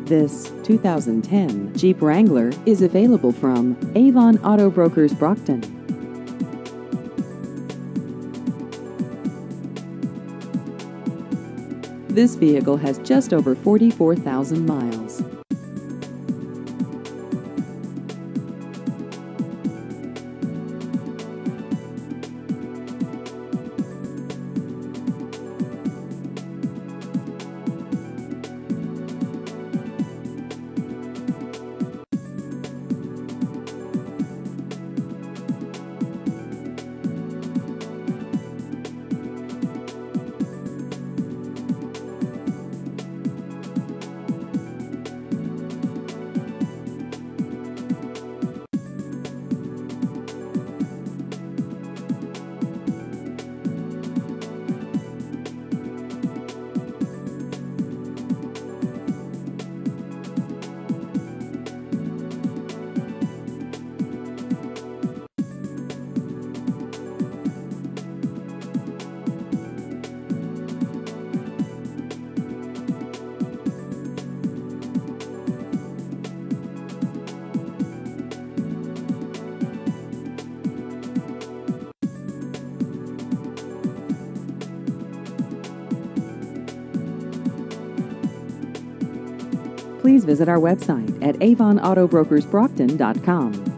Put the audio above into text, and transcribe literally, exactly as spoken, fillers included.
This two thousand ten Jeep Wrangler is available from Avon Auto Brokers Brockton. This vehicle has just over forty-four thousand miles. Please visit our website at avon auto brokers brockton dot com.